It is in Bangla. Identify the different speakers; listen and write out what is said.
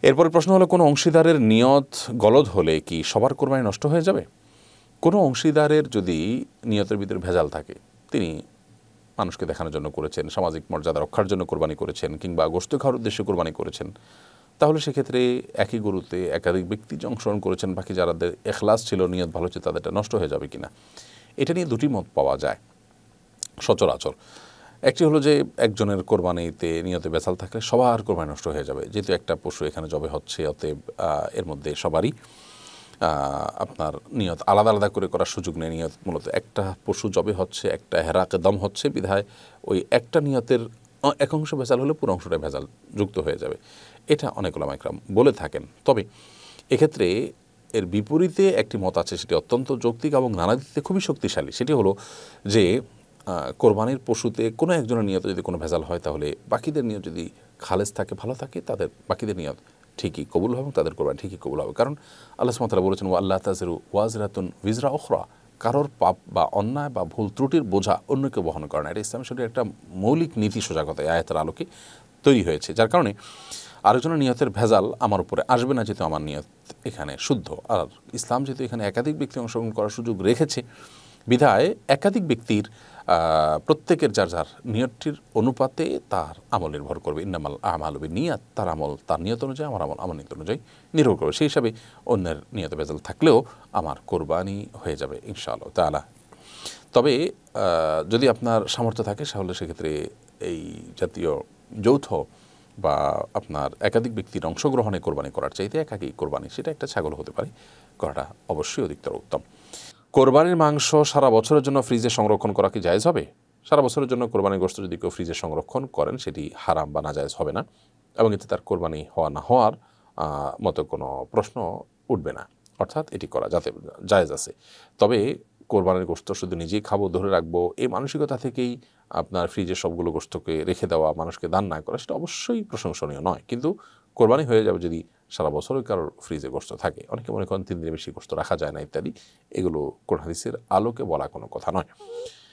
Speaker 1: এরপরে প্রশ্ন হলো, কোনো অংশীদারের নিয়ত গলদ হলে কি সবার কোরবানি নষ্ট হয়ে যাবে? কোনো অংশীদারের যদি নিয়তের ভিতরে ভেজাল থাকে, তিনি মানুষকে দেখানোর জন্য করেছেন, সামাজিক মর্যাদা রক্ষার জন্য কোরবানি করেছেন, কিংবা গোশত খাওয়ার উদ্দেশ্যে কোরবানি করেছেন, তাহলে সেক্ষেত্রে একই গরুতে একাধিক ব্যক্তি যে অংশগ্রহণ করেছেন, বাকি যাদের এখলাস ছিল, নিয়ত ভালো ছিল, তাদেরটা নষ্ট হয়ে যাবে কিনা, এটা নিয়ে দুটি মত পাওয়া যায় সচরাচর। একটি হলো যে একজনের কোরবানিতে নিয়তে ভেজাল থাকলে সবার কোরবানি নষ্ট হয়ে যাবে, যেহেতু একটা পশু এখানে জবে হচ্ছে, অতএব এর মধ্যে সবারই আপনার নিয়ত আলাদা আলাদা করে করার সুযোগ নেই। নিয়ত মূলত একটা পশু জবে হচ্ছে, একটা হেরাকে দম হচ্ছে, বিধায় ওই একটা নিয়তের এক অংশ ভেজাল হলে পুরো অংশটা ভেজাল যুক্ত হয়ে যাবে, এটা অনেক ওলামা ইকরাম বলে থাকেন। তবে এক্ষেত্রে এর বিপরীতে একটি মত আছে, সেটি অত্যন্ত যৌক্তিক এবং নানা দিক থেকে খুবই শক্তিশালী। সেটি হলো যে কোরবানির পশুতে কোনো একজনের নিয়ত যদি কোনো ভেজাল হয়, তাহলে বাকিদের নিয়ত যদি খালেজ থাকে, ভালো থাকে, তাদের বাকিদের নিয়ত ঠিকই কবুল হবে, তাদের কোরবানি ঠিকই কবুল হবে। কারণ আল্লাহ সুবহানাহু ওয়া তাআলা বলেছেন, ওয়া আল্লাহ তাযিরু ওয়াজিরাতুন উযরা উখরা, কারোর পাপ বা অন্যায় বা ভুল ত্রুটির বোঝা অন্যকে বহন করে না। এটা ইসলামের শরীরে একটা মৌলিক নীতি সজাগতা এই আয়াতের আলোকে তৈরি হয়েছে, যার কারণে আরেকজনের নিয়তের ভেজাল আমার উপরে আসবে না, যেহেতু আমার নিয়ত এখানে শুদ্ধ। আর ইসলাম যেহেতু এখানে একাধিক ব্যক্তি অংশগ্রহণ করার সুযোগ রেখেছে, বিধায় একাধিক ব্যক্তির প্রত্যেকের যার যার নিয়তটির অনুপাতে তার আমল নির্ভর করবে। ইন্নামাল আমালু বিন্নিয়াত, তার আমল তার নিয়ত অনুযায়ী, আমার আমল আমার নিয়ত অনুযায়ী নির্ভর করবে। সেই হিসাবে অন্যের নিয়ত ভেজাল থাকলেও আমার কোরবানি হয়ে যাবে ইনশাআল্লাহ তাআলা। তবে যদি আপনার সামর্থ্য থাকে, তাহলে সেক্ষেত্রে এই জাতীয় যৌথ বা আপনার একাধিক ব্যক্তির অংশগ্রহণে কোরবানি করার চাইতে একাকী কোরবানি, সেটা একটা ছাগল হতে পারে, করাটা অবশ্যই অধিকতর উত্তম। কোরবানির মাংস সারা বছরের জন্য ফ্রিজে সংরক্ষণ করা কি জায়েজ হবে? সারা বছরের জন্য কোরবানির গোশত যদি কেউ ফ্রিজে সংরক্ষণ করেন, সেটি হারাম বা নাজায়েজ হবে না, এবং এতে তার কোরবানি হওয়া না হওয়ার মতো কোনো প্রশ্ন উঠবে না, অর্থাৎ এটি করা যাতে জায়েজ আছে। তবে কোরবানির গোশত শুধু নিজেই খাবো, ধরে রাখবো, এই মানসিকতা থেকেই আপনার ফ্রিজে সবগুলো গোশতকে রেখে দেওয়া, মানুষকে দান না করা, সেটা অবশ্যই প্রশংসনীয় নয়। কিন্তু কোরবানি হয়ে যাবে যদি সারা বছরই কারোর ফ্রিজে গোশত থাকে। অনেকে মনে করেন 3 দিনের বেশি গোশত রাখা যায় না ইত্যাদি, এগুলো কোরআন হাদিসের আলোকে বলা কোনো কথা নয়।